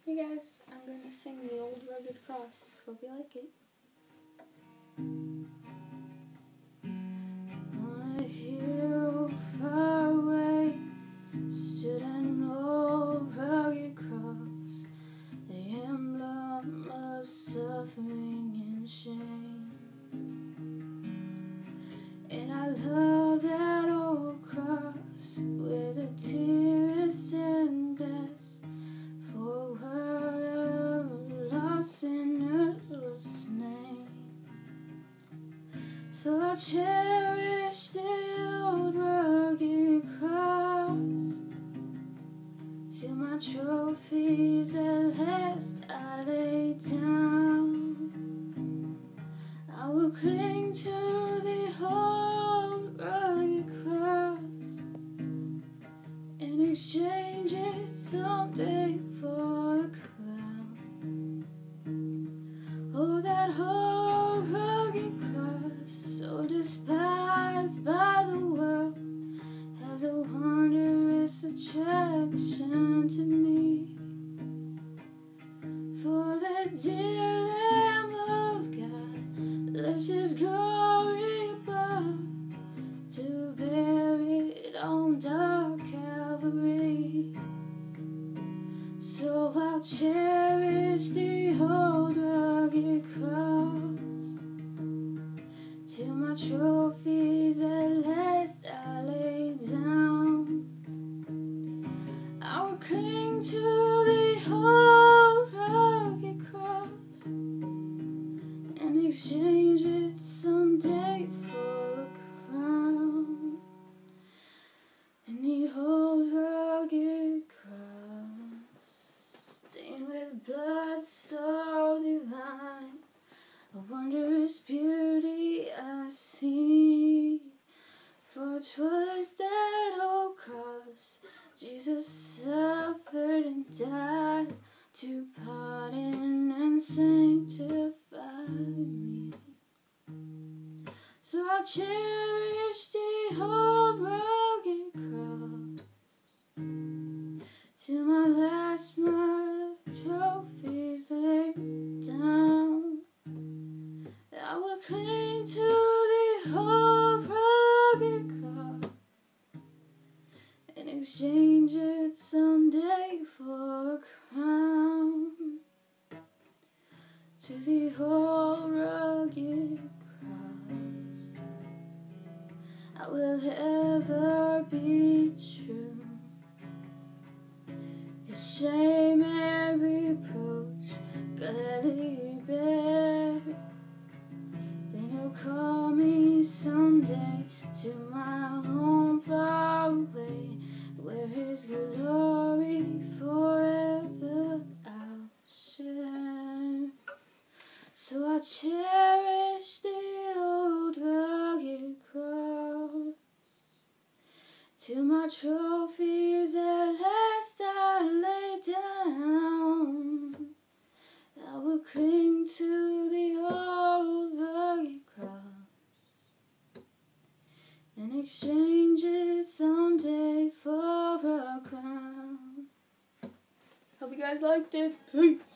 Hey guys, I'm going to sing The Old Rugged Cross. Hope you like it. On a hill far away stood an old rugged cross, the emblem of suffering and shame. And I love that old cross where the dearest and best for a world of lost sinners was slain. So I cherish the old rugged cross till my trophies at last I lay down. I will cling to the old rugged cross and exchange it someday for a crown. Oh, that old rugged cross, so despised by the world, has a wondrous attraction to me. For the dear Lamb of God left His glory above to bear it on dark Calvary. So I'll cherish the old rugged cross till my trophies at last I lay down. I will cling to the old rugged cross and exchange it someday for a crown. And the old rugged cross, stained with blood so divine, a wondrous beauty I see. For 'twas that old cross Jesus suffered and died to pardon and sanctify me. So I'll cherish the old rugged cross till my last trophies lay down. I will cling to the old rugged cross and exchange it someday for a crown. To the old rugged cross I will ever be true. His shame and reproach gladly bear. Then He'll call me someday to my home far away, where His glory forever I'll share. So I cherish the old rugged cross till my trophies at last I lay down. I will cling to the old rugged cross and exchange it someday for a crown. Hope you guys liked it. Peace.